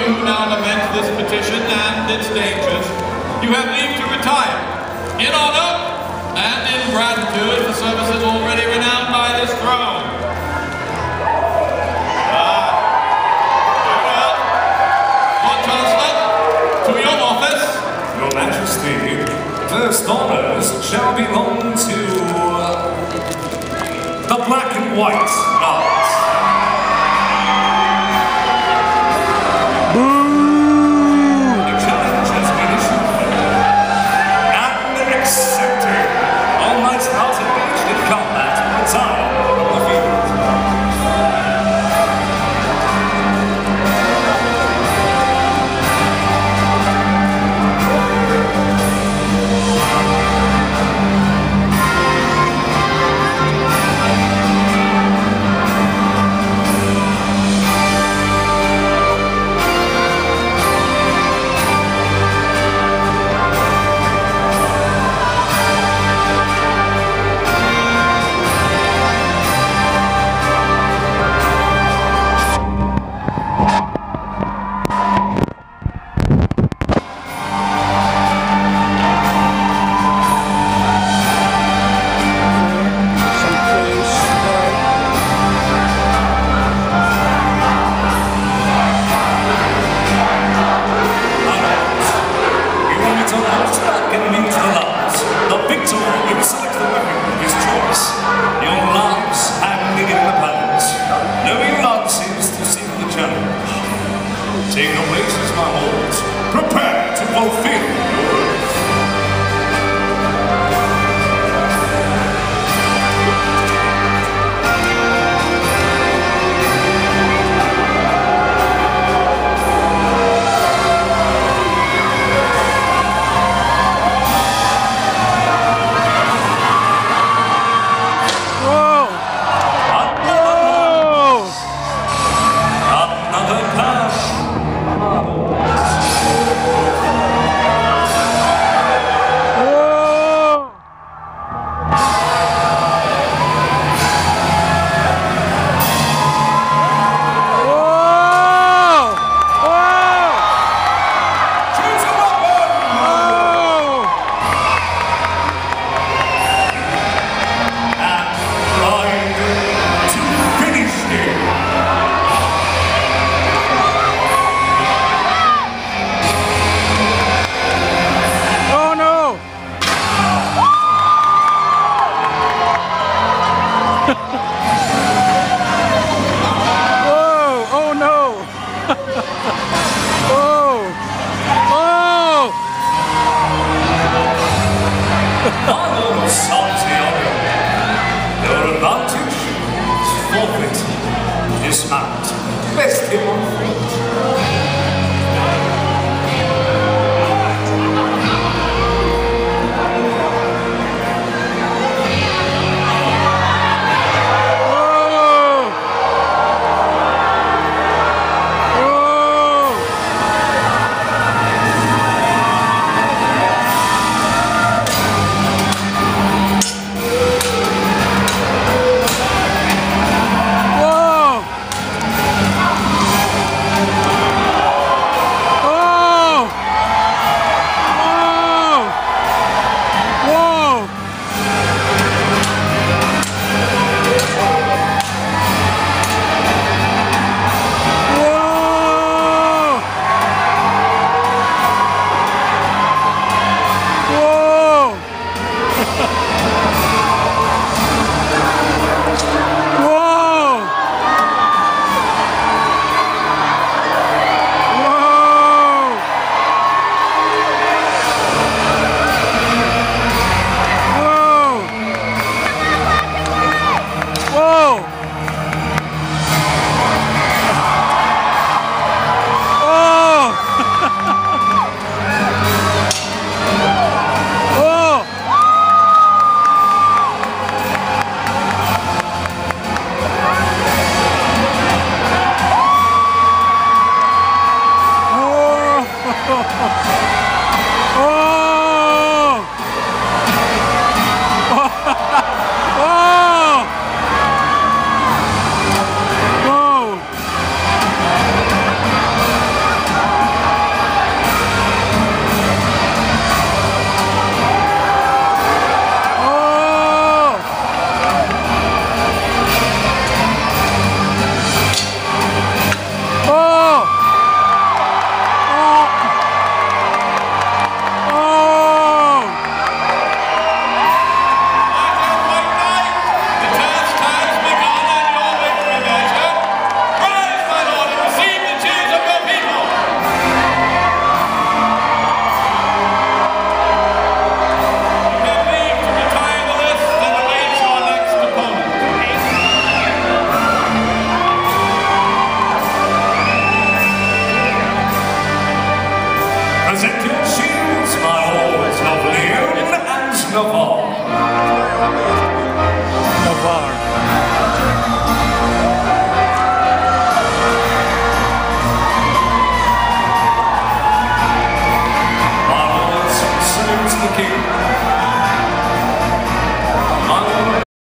you now lament this petition and its dangers, you have leave to retire in honor and in gratitude for services already renowned by this throne. Lord Chancellor, to your office. Your Majesty, first honors shall belong to the black and white knight. The challenge has been issued and accepted. All knights not engaged in combat retire from the field. Take your places, my lords. Prepare to fulfill your oath. Dismount. Best him on foot. family.